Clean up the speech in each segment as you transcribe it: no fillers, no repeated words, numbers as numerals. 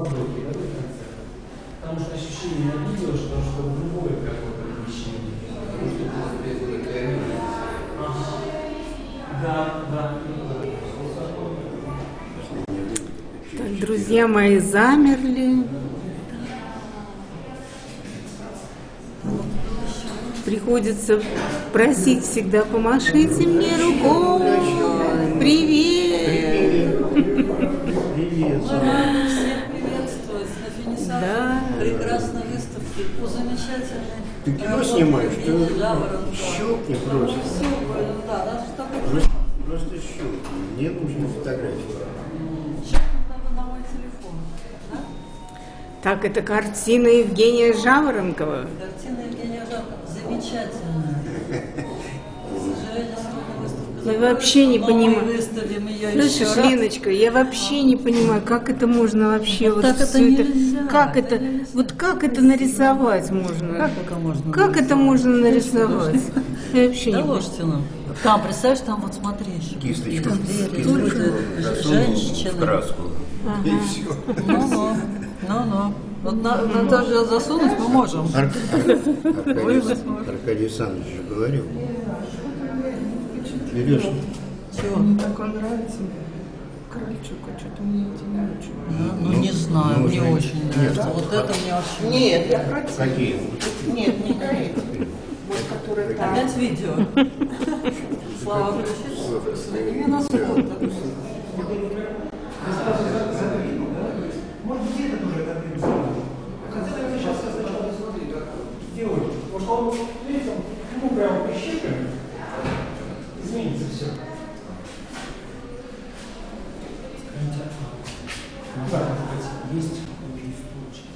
Потому что ощущение на видео, что другое какое-то помещение. Потому что здесь было реагировать. Да. Так, друзья мои замерли. Приходится просить всегда: помашите мне рукой. Привет! Привет! Всех приветствовать на финишах прекрасной выставки. Замечательной. Ты кино снимаешь? Ты щелкни просто. Да, даже такой. Просто щелкни. Мне нужны фотографии. Щелкнуть надо на мой телефон. Да? Так, это картина Евгения Жаворонкова. Картина Евгения Жаворонкова замечательная. К сожалению, сегодня выставка. Я вообще не понимаю. Мы выставим ее Слышишь, еще раз. Леночка, я вообще не понимаю, как это можно вообще вот так это всё нельзя, как это это, нельзя. вот как это нарисовать можно? Как это можно Как это можно нарисовать? Я вообще не понимаю. Доложьте. Там, представляешь, там вот смотри еще. Кисточку. Женщина. В краску. И все. Ну. Вот на то же засунуть мы можем. Аркадий Александрович же говорил. Берешь. Чего? Мне так он нравится. Крольчук, а что-то мне эти не очень. Ну, не знаю, мне нужно- очень нравится. Нет. Вот это мне вообще... Нет, я против. Какие? Нет, не горит. Вот который там. Опять видео. Слава включить. Именно с фото. Может, где-то тоже это пересмотрел. Хотя сейчас я сначала не смотри, как делаю. Потому что он, видите, ему прямо прищипаем, изменится все. Да, есть случай.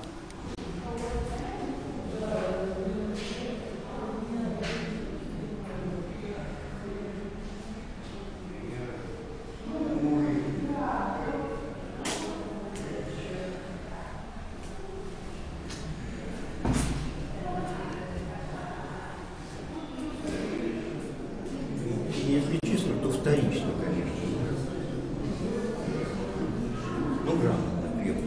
Если честно, то вторично, конечно. Ну, грамотно, крепко.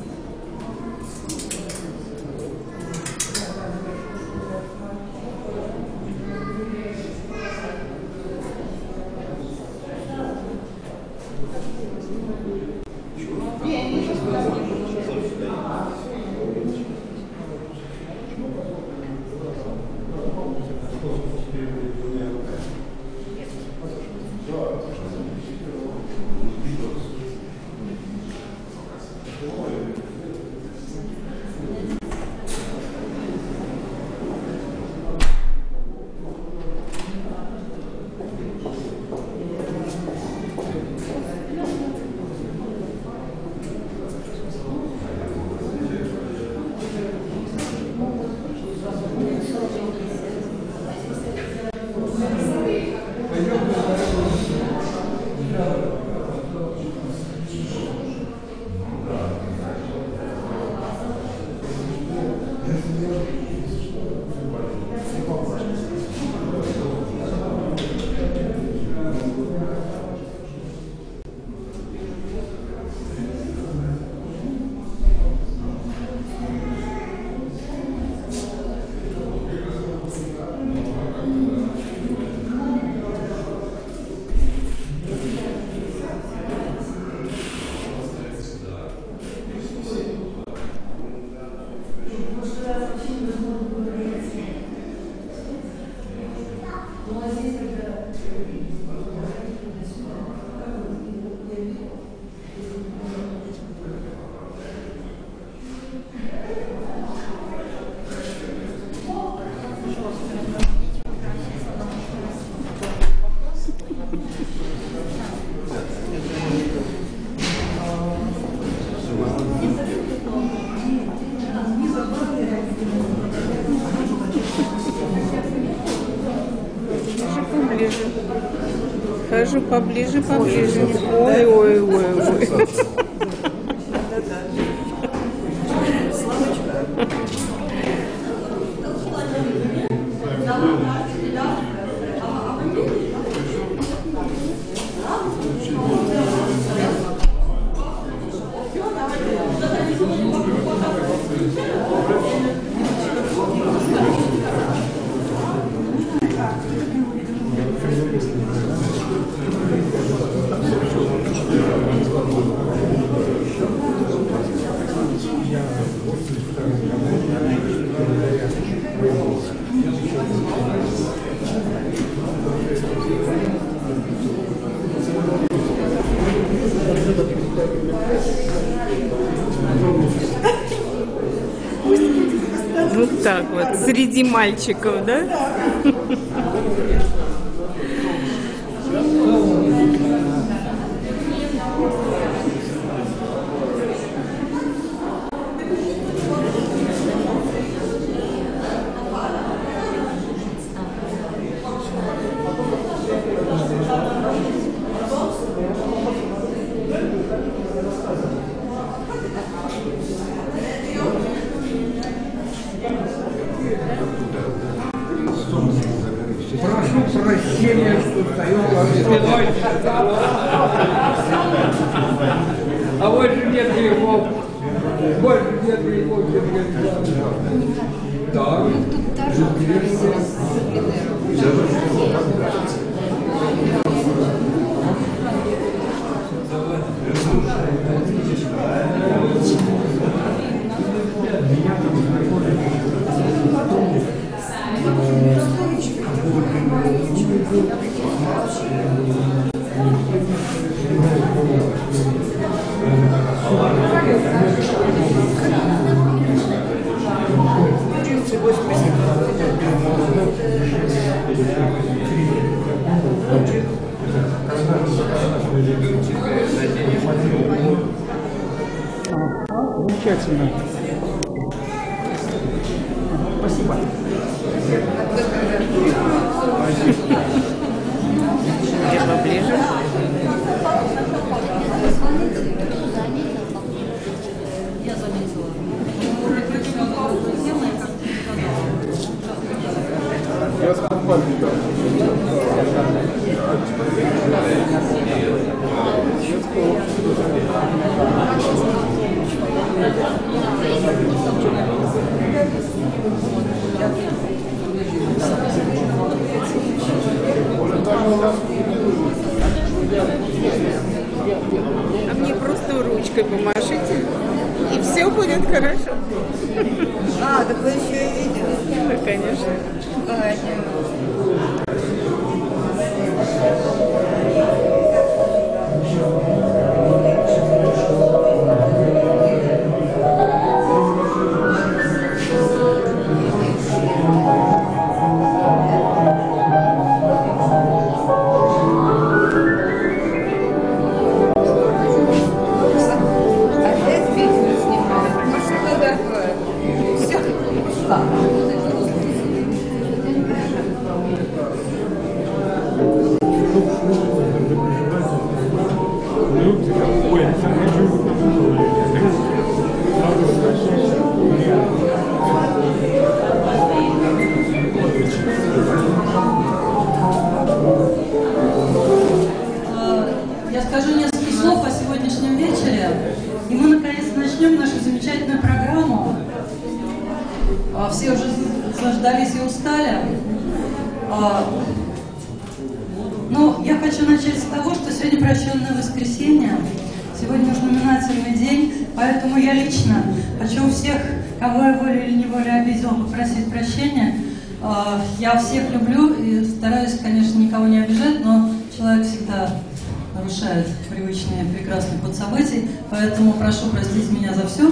Хожу поближе. Ой. Вот так вот, среди мальчиков, да? Прошу прощения, что стою вам спиной. А больше нет грехов. Больше нет грехов, чем греха. Да. Замечательно. Спасибо. Я поближе. Я заметила. Я сам памятаю. А мне просто ручкой помашите, и все будет хорошо. А, так вы еще и видели? Да, конечно. Опять видео снимают? Ну что такое? Все. Я скажу несколько слов о сегодняшнем вечере, и мы наконец начнем нашу замечательную программу. Все уже заждались и устали. Но я хочу начать с того, что сегодня прощенное воскресенье, сегодня знаменательный день, поэтому я лично хочу у всех, кого я волей или неволей обидел, попросить прощения. Я всех люблю и стараюсь, конечно, никого не обижать, но человек всегда нарушает привычный прекрасный ход событий, поэтому прошу простить меня за все.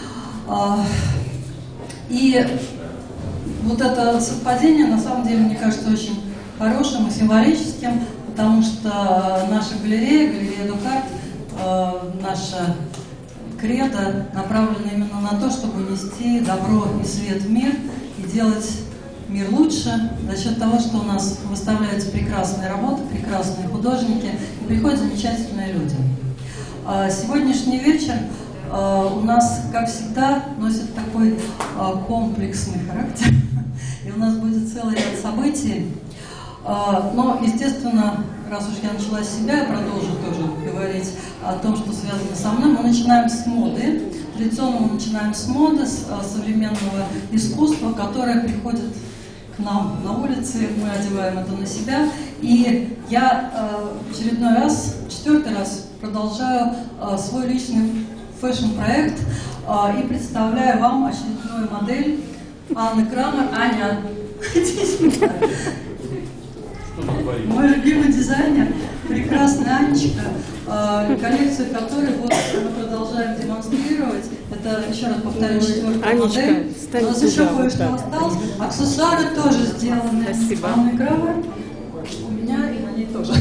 И вот это совпадение, на самом деле, мне кажется, очень хорошим и символическим, потому что наша галерея Дукарт, наша кредо направлена именно на то, чтобы нести добро и свет в мир и делать мир лучше за счет того, что у нас выставляются прекрасные работы, прекрасные художники и приходят замечательные люди. Сегодняшний вечер у нас, как всегда, носит такой комплексный характер, и у нас будет целый ряд событий. Но, естественно, раз уж я начала с себя, я продолжу тоже говорить о том, что связано со мной. Мы начинаем с моды. Традиционно мы начинаем с моды, с современного искусства, которое приходит к нам на улице, мы одеваем это на себя. И я очередной раз, 4-й раз продолжаю свой личный фэшн-проект и представляю вам очередную модель Анны Крамер. Аня, иди сюда. Мой любимый дизайнер, прекрасная Анечка, коллекцию которой вот мы продолжаем демонстрировать. Это, еще раз повторю, 4-я Анечка, модель. встань У нас туда, еще вот кое-что так. осталось. Аксессуары тоже сделаны. Спасибо. Анны Крамер. У меня и на ней тоже.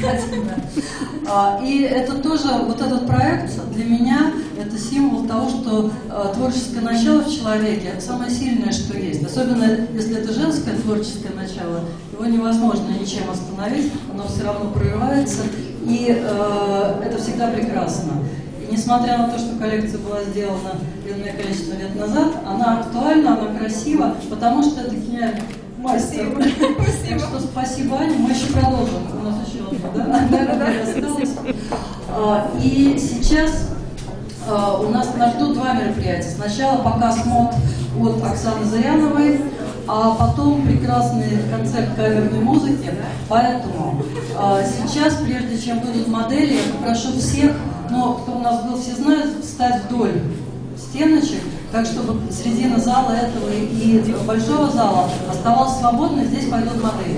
И это тоже, вот этот проект для меня, это символ того, что творческое начало в человеке самое сильное, что есть. Особенно, если это женское творческое начало, его невозможно ничем остановить, оно все равно прорывается, и это всегда прекрасно. И несмотря на то, что коллекция была сделана длинное количество лет назад, она актуальна, она красива, потому что это гениально. Мастер. Так что спасибо, Аня. Мы еще продолжим. У нас еще одно, да? Осталось. И сейчас нас ждут два мероприятия. Сначала показ мод от Оксаны Зыряновой, а потом прекрасный концерт камерной музыки. Поэтому сейчас, прежде чем будут модели, я попрошу всех, но кто у нас был, все знают, встать вдоль стеночек, так чтобы середина зала этого и большого зала оставалась свободной. Здесь пойдут модели.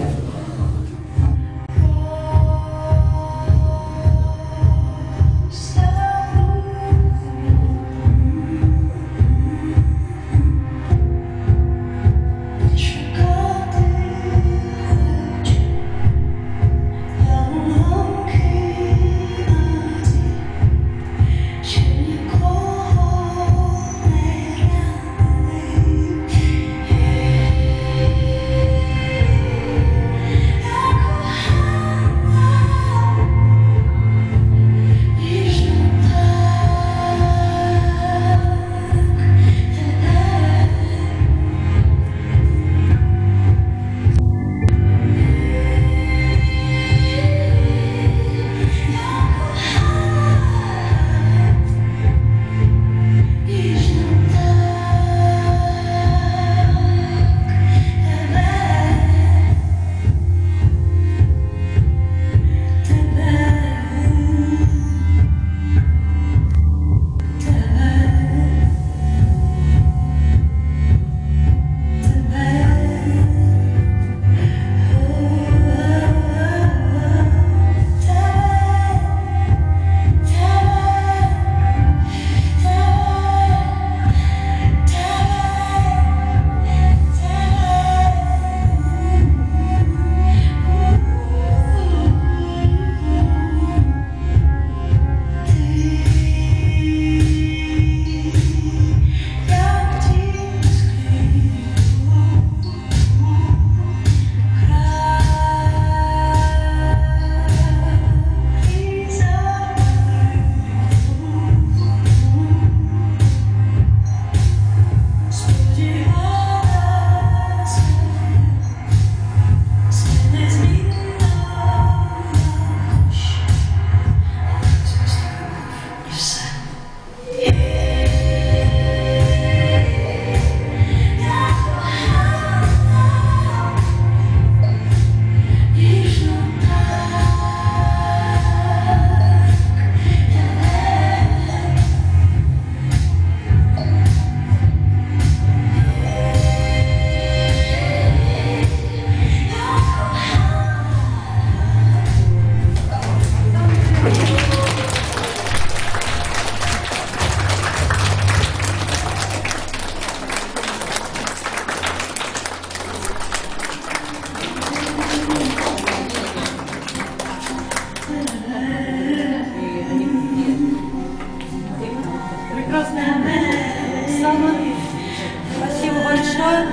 Спасибо большое.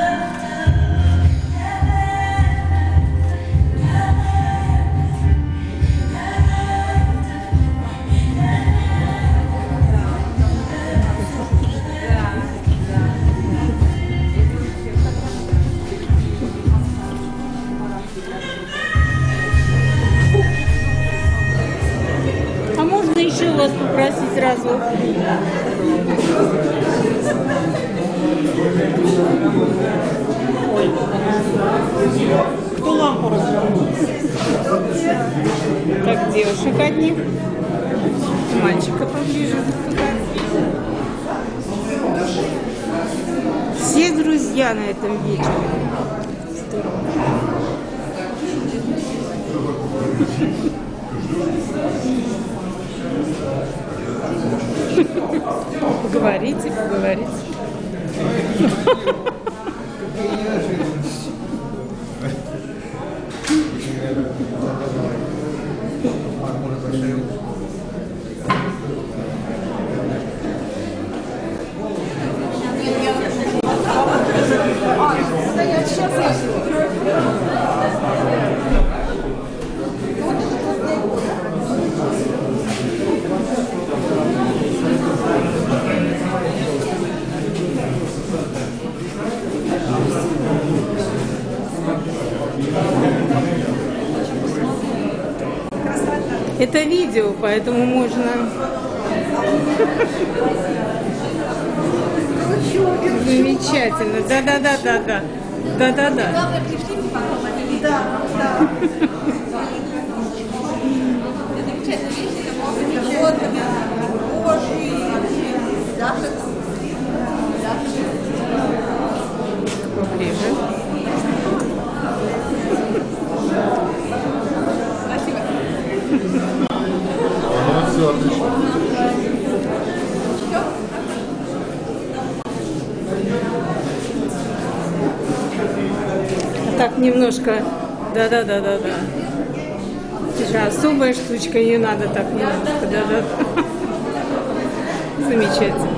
А можно еще вас попросить разок? Кто лампу развернул? Так, девушек одних. Мальчика поближе. Все друзья на этом вечере. Здорово. Поговорите, поговорите. Это видео, поэтому можно... Замечательно. Да-да-да-да-да. Да-да-да. Поближе. Все отлично. Так, немножко. Да-да-да-да-да. Сейчас особая штучка, ее надо так немножко. Да-да. Замечательно.